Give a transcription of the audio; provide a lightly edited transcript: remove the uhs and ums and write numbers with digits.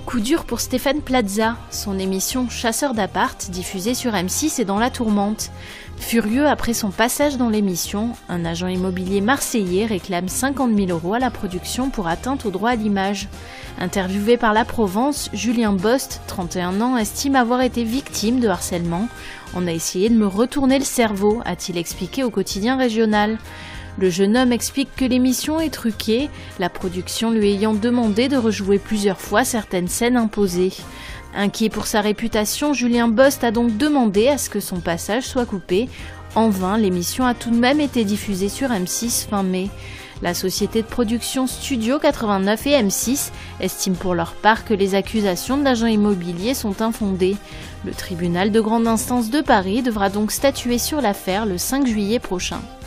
Coup dur pour Stéphane Plaza. Son émission Chasseurs d'appart, diffusée sur M6, est dans la tourmente. Furieux après son passage dans l'émission, un agent immobilier marseillais réclame 50 000 € à la production pour atteinte au droit à l'image. Interviewé par La Provence, Julien Bost, 31 ans, estime avoir été victime de harcèlement. « On a essayé de me retourner le cerveau », a-t-il expliqué au quotidien régional. Le jeune homme explique que l'émission est truquée, la production lui ayant demandé de rejouer plusieurs fois certaines scènes imposées. Inquiet pour sa réputation, Julien Bost a donc demandé à ce que son passage soit coupé. En vain, l'émission a tout de même été diffusée sur M6 fin mai. La société de production Studio 89 et M6 estiment pour leur part que les accusations de l'agent immobilier sont infondées. Le tribunal de grande instance de Paris devra donc statuer sur l'affaire le 5 juillet prochain.